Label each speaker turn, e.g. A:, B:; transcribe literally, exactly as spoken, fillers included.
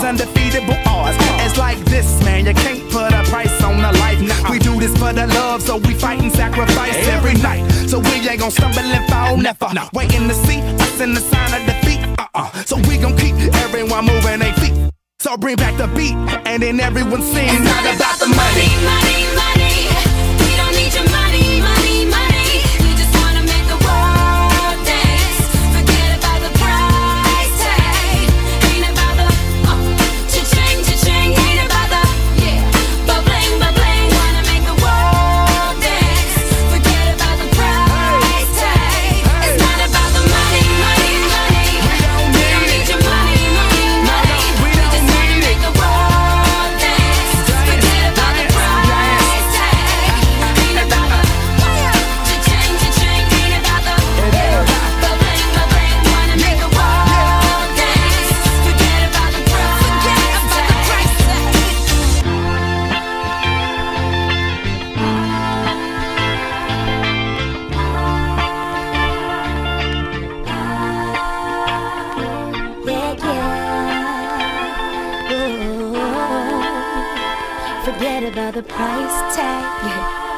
A: undefeatable odds. It's like this, man, you can't put a price on a life. Nah, we do this for the love, so we fight and sacrifice every night. So we ain't gon' stumble and fall, never. No. Waiting to see us in the sign of defeat. Uh-uh. So we gon' keep everyone moving their feet. So bring back the beat, and then everyone sings. It's not about the money, money, money. We don't need your money, money, money. We just wanna make the world dance. Forget about the price tag. Ain't about the uh, cha-ching, cha-ching. Ain't about the yeah, ba-bling, ba-bling. Wanna make the world dance. Forget about the price tag. It's not about the money, money, money. We don't need your money, money, money. We just wanna make the world dance. Forget about the price tag. Ain't about the cha-ching, cha-ching. Ain't about the ba-bling, ba-bling. Wanna make the world dance. Forget about the price
B: Yeah, yeah. Ooh. Forget about the price tag. Yeah.